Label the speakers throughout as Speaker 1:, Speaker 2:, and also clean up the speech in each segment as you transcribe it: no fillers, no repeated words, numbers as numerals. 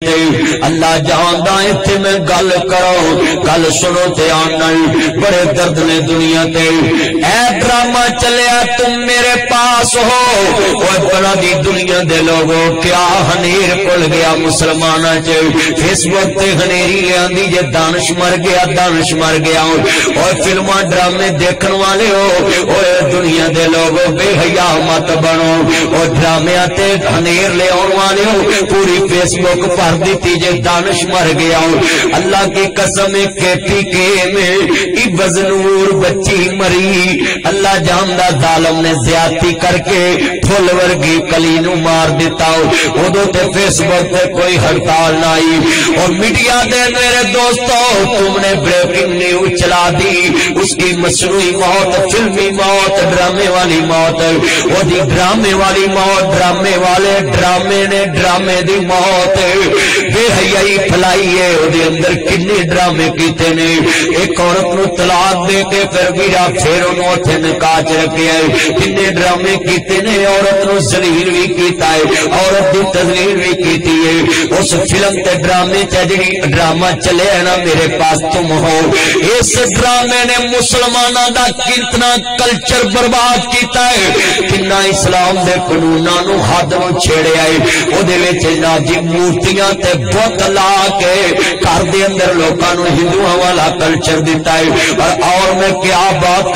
Speaker 1: تے اللہ جاندا ایتھے میں گل کرو گل سنو تے آنا بڑے درد نے دنیا تے اے ڈرامہ چلیا تم میرے پاس ہو اوے بڑا دی دنیا دے لوگوں کیا ہنیر کھل گیا مسلماناں چ فیس بک تے ہنیری لیاندی جے دانش مر گیا اور فلماں ڈرامے دیکھن والے ہو اوے دنیا دے لوگوں بے حیا مت بنو اور ڈرامے تے ہنیر لے آن والے ہو پوری فیس بک بھر دیتی جے دانش مر گیا اللہ کی قسم کے میں عبز نور بچی مری اللہ جاندا ظالم نے زیادتی کر کے پھل ورگی کلی نو مار دیتا اودوں تے فیس بک تے کوئی ہڑتال نہ آئی اور میڈیا دے میرے دوستو تم نے بریکنگ نیوز چلا دی اس کی مصنوعی موت فلمی موت ڈرامے والی موت وہ دی ڈرامے والی موت ڈرامے والے ڈرامے نے ڈرامے دی موت بے حیائی پھلائی ہے وہ دے اندر کنے ڈرامے کیتے نے ایک عورت نو طلاق دے کے پھر میرا پھر انہوں اتھے نکاح چ رکھے ہے کنے ڈرامے کیتے نے عورت نو ذلیل بھی کیتا ہے عورت دی تذلیل بھی کیتی ہے اس فلم تے ڈرامے چجڑی ڈرامہ چلے ہے نا میرے پاس تم ہو اس ڈرامے نے مسلمانوں دا کتنا کلچر برباد کیتا ہے کنا اسلام دے قانوناں نو حد نو چھیڑے آئے او دے وچ ناجی مورتیاں تے بت لا کے گھر دے اندر لوکاں نو ہندوؤں والا کلچر دیتا ہے اور میں کیا بات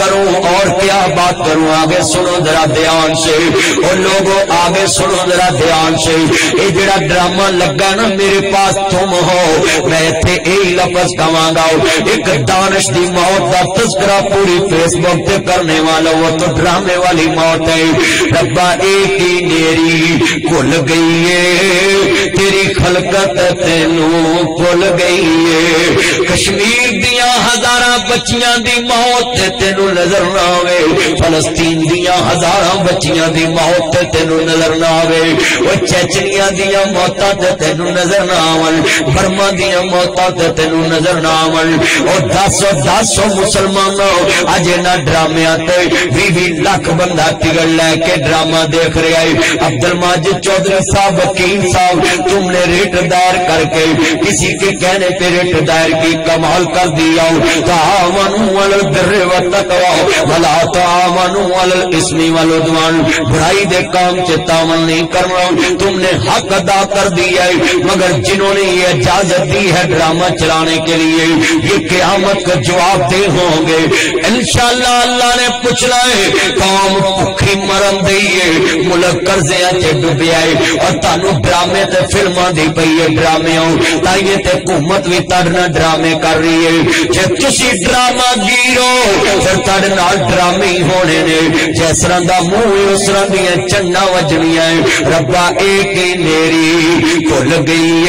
Speaker 1: کروں آگے سنو ذرا دھیان سے اور لوگوں آگے سنو ذرا دھیان سے اے جڑا ڈرامہ لگا نا میرے پاس تم ہو میں ایتھے یہی لفظ کہاں گا ایک دانش دی موت دا تذکرہ پوری فیس بک تے کرنے والا وہ تو ڈرامے والی موت ہے ربا ایک ہی میری کھل گئی ہے تیری خلقت تینوں کھل گئی ہے کشمیر دیاں ہزاراں بچیاں دی موت تینوں نظر نہ آوے فلسطین دیاں ہزاراں بچیاں دی موت تینوں نظر نہ آوے وہ چچنیاں دیاں موتاں تینوں نظر نہ آون برما دیاں موتاں تینوں نظر نہ آون اور دس مسلمانوں اج انہاں ڈرامیاں تے 20 لاکھ بندہ ٹکٹ لے کے ڈرامہ دیکھ رہا ہے عبد الماجد چودھری صاحب وکیل صاحب تم نے ریٹ دائر کر کے کسی کے کہنے پہ ریٹ دائر کی کمال کر دیا تعاونوا علی البر والتقوی ولا تعاونوا علی الاسم والعدوان برائی دے کام سے تعاون نہیں کرنا تم نے حق ادا کر دیا ہے مگر جنہوں نے یہ اجازت دی ہے ڈرامہ چلانے کے لیے یہ قیامت کا جواب دہ ہوں گے انشاءاللہ اللہ نے پوچھنا ہے قوم بھوکی مرن دئیے ملک قرضیاں تے ڈوبے آئے اور تانوں ڈرامے تے فلماں دی پئی ہے ڈرامے ہوں تائیں تے حکومت بھی تڑنا ڈرامے کر رہی ہے جے تسی ڈرامہ گیرو پھر تڑ نال ڈرامے ہی ہونے نے جس طرح دا منہ اس طرح دیاں چنڈاں وجنیاں ربا ایک ہی میری کھل گئی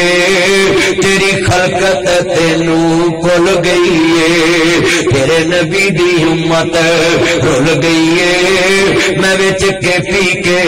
Speaker 1: ہے تیری خلقت تینوں کھل گئی ہے تیرے نبی دی امت رول گئی ہے میں وچ کے پی کے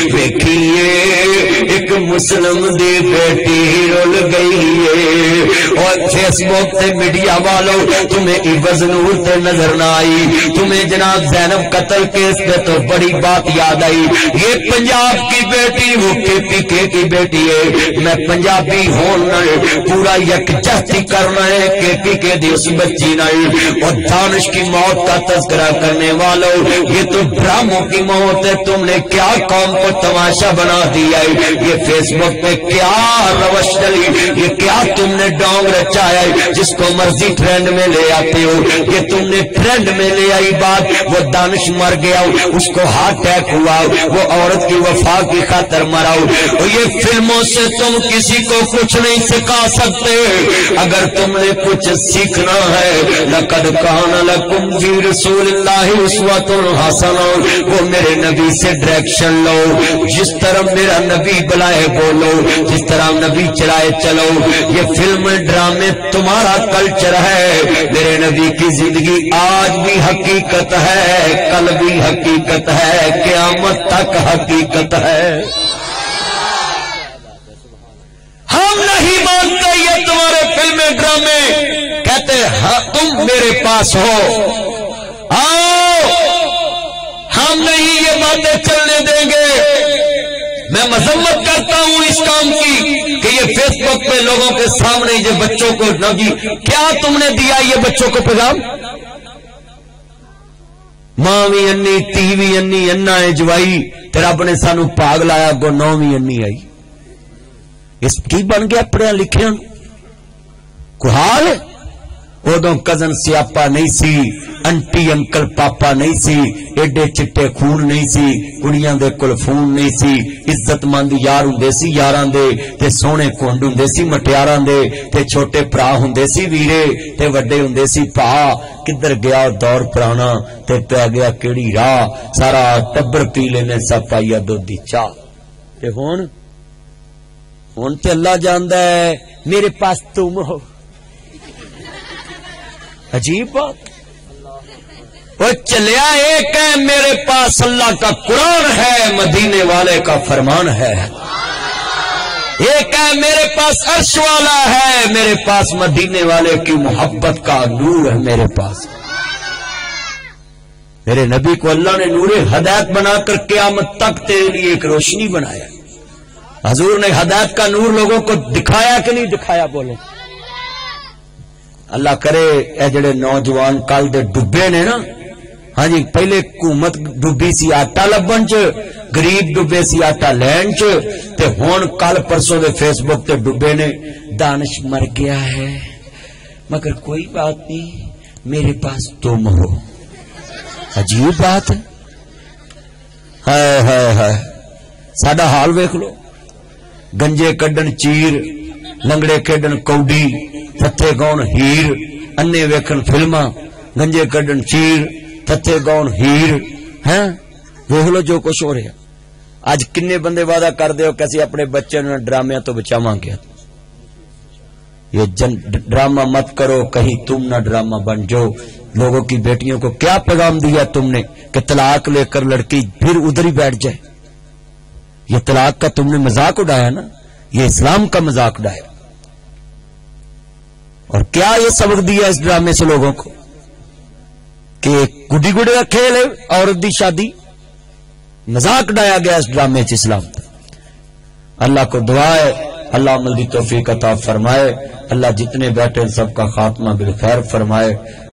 Speaker 1: ویکھیے ایک مسلم دی بیٹی رول گئی ہے اور فیس بک تے میڈیا والوں تمہیں عبز نور تے نظر نہ آئی تمہیں جناب زینب قتل کیس پہ تو بڑی بات یاد آئی یہ پنجاب کی بیٹی وہ کے پی کے کی بیٹی ہے میں پنجابی ہونا پورا یکجہتی کرنا ہے کے پی کے دی اس بچی نال اور دانش کی موت کا تذکرہ کرنے والوں یہ تو ڈراموں کی موت ہے تم نے کیا قوم کو تماشا بنا دیا ہے یہ فیس بک پہ کیا روش ڈلی یہ کیا تم نے ڈونگ رچایا ہے جس کو مرضی ٹرینڈ میں لے آتے ہو یہ تم نے ٹرینڈ میں لے آئی بات وہ دانش مر گیا اس کو ہارٹ اٹیک ہوا وہ عورت کی وفا کی خاطر مرا اور یہ فلموں سے تم کسی کو کچھ نہیں سکھا سکتے اگر تم نے کچھ سیکھنا ہے لقد کان لکم فی رسول اللہ اسوۃ حسنہ وہ میرے نبی سے ڈائریکشن لو جس طرح میرا نبی بلائے بولو جس طرح نبی چلائے چلو یہ فلم ڈرامے تمہارا کلچر ہے میرے نبی کی زندگی آج بھی حقیقت ہے کل بھی حقیقت ہے قیامت تک حقیقت ہے ہم نہیں مانتے یہ تمہارے فلمیں ڈرامے کہتے ہاں تم میرے پاس ہو آؤ ہم نہیں یہ باتیں چلنے دیں گے میں مذمت کرتا ہوں اس کام کی کہ یہ فیس بک پہ لوگوں کے سامنے یہ بچوں کو نہ جی کیا تم نے دیا یہ بچوں کو پیغام؟ ماں بھی انی تی بھی انی انا جوائی تے رب نے سانو پاگ لایا گو 9ویں انی آئی. اس کی بن گیا پڑھیا لکھیا کو حال؟ ادو کزن سیاپا نہیں سی، انٹی انکل پاپا نہیں سی، ایڈے چٹے خون نہیں سی، کڑیاں دے کول فون نہیں سی، عزت مند یار ہوندے سی یاراں دے تے سونے کنڈ ہوندے سی مٹیاراں دے تے چھوٹے بھرا ہوندے سی ویرے تے وڈے ہوندے سی پا. کدھر گیا دور پرانا تے پہ گیا کیڑی راہ، سارا ٹبر پی لینے سب پائیا دودھ دی چاہ. تے ہن تے اللہ جاندا ہے میرے پاس تم ہو. عجیب بات. وہ چلیا ایک ہے میرے پاس اللہ کا قرآن ہے، مدینے والے کا فرمان ہے. ایک ہے میرے پاس عرش والا ہے، میرے پاس مدینے والے کی محبت کا نور ہے. میرے پاس میرے نبی کو اللہ نے نور ہدایت بنا کر قیامت تک تیرے لیے ایک روشنی بنایا. حضور نے ہدایت کا نور لوگوں کو دکھایا کہ نہیں دکھایا؟ بولو. اللہ کرے اے جڑے نوجوان کل دے ڈبے نے نا، ہاں جی پہلے حکومت ڈبی سی آٹا لبن چ، غریب ڈبے سی آٹا لین چ، تے ہن کل پرسوں دے فیس بک تے ڈبے نے دانش مر گیا ہے مگر کوئی بات نہیں میرے پاس تم ہو. عجیب بات ہے. ہائے ہائے ہائے ساڈا حال ویکھ لو. گنجے کڈن چیر، لنگڑے کھیڈن کوڈی، تھتے گون ہیر، انے ویکھن فلماں، گنجے کڈن چیر، تھتے گون ہیر. ہیں ویکھ لو جو کچھ ہو رہا. اج کنے بندے وعدہ کر دے ہو کہ اسی اپنے بچے نوں ڈرامے تو بچاواں گے. یہ ڈرامہ مت کرو کہیں تم نہ ڈرامہ بن جاؤ. لوگوں کی بیٹیوں کو کیا پیغام دیا تم نے کہ طلاق لے کر لڑکی پھر ادھر ہی بیٹھ جائے؟ یہ طلاق کا تم نے مذاق اڑایا نا، یہ اسلام کا مذاق اڑایا. اور کیا یہ سبق دیا اس ڈرامے سے لوگوں کو کہ گڈی گڈی کا کھیل ہے عورت دی شادی، مذاق اڑایا گیا اس ڈرامے سے اسلام. اللہ کو دعا ہے اللہ عمل دی توفیق عطا فرمائے. اللہ جتنے بیٹھے سب کا خاتمہ بالخیر فرمائے.